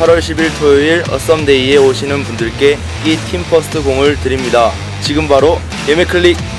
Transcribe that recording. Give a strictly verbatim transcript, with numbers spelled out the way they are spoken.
팔월 십일 토요일 어썸데이에 오시는 분들께 이 팀퍼스트 공을 드립니다. 지금 바로 예매 클릭!